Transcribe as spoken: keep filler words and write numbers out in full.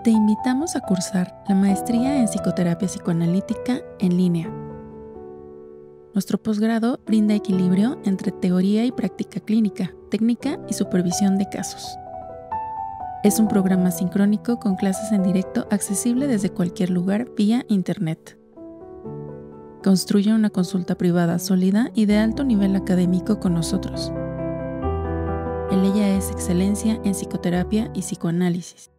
Te invitamos a cursar la maestría en psicoterapia psicoanalítica en línea. Nuestro posgrado brinda equilibrio entre teoría y práctica clínica, técnica y supervisión de casos. Es un programa sincrónico con clases en directo accesible desde cualquier lugar vía internet. Construye una consulta privada sólida y de alto nivel académico con nosotros. El ella es excelencia en psicoterapia y psicoanálisis.